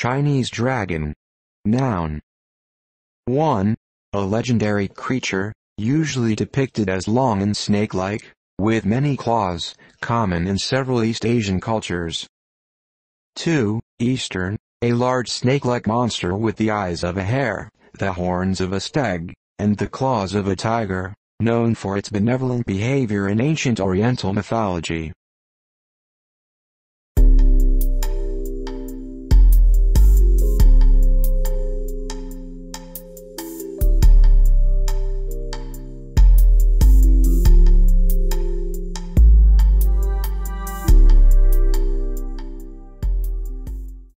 Chinese dragon. Noun. 1. A legendary creature, usually depicted as long and snake-like, with many claws, common in several East Asian cultures. 2. Eastern, a large snake-like monster with the eyes of a hare, the horns of a stag, and the claws of a tiger, known for its benevolent behavior in ancient Oriental mythology.